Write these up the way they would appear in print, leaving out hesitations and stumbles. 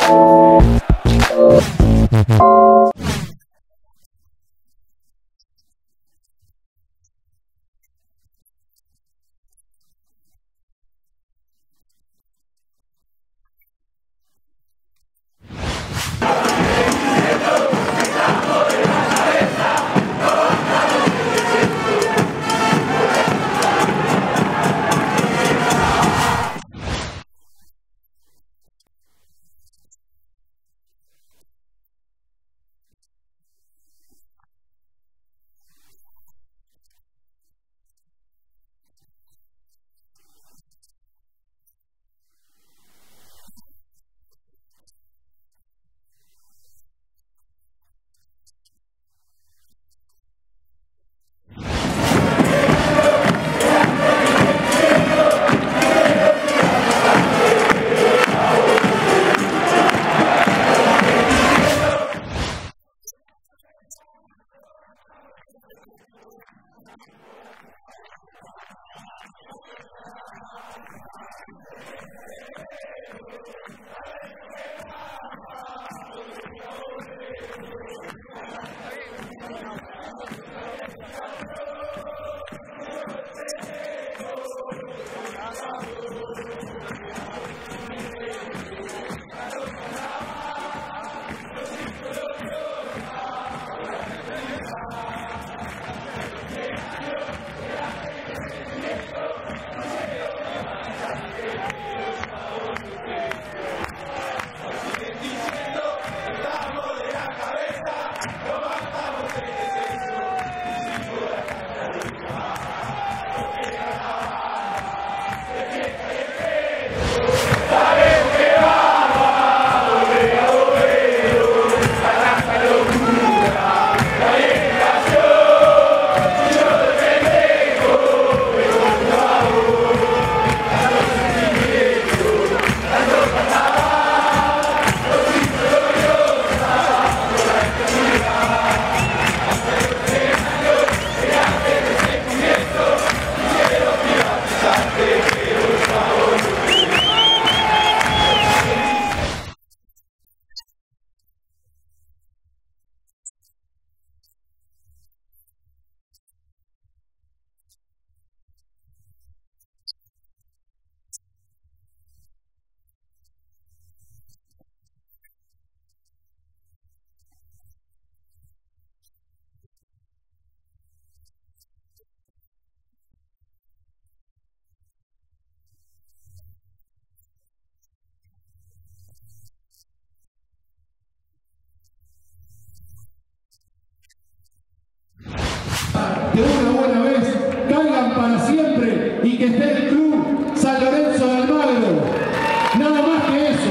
de una buena vez, caigan para siempre y que esté el Club San Lorenzo de Almagro. Nada más que eso.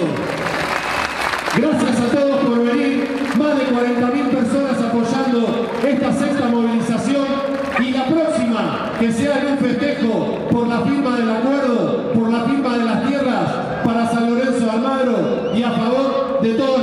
Gracias a todos por venir, más de 40.000 personas apoyando esta sexta movilización y la próxima que sea en un festejo por la firma del acuerdo, por la firma de las tierras para San Lorenzo de Almagro y a favor de todos.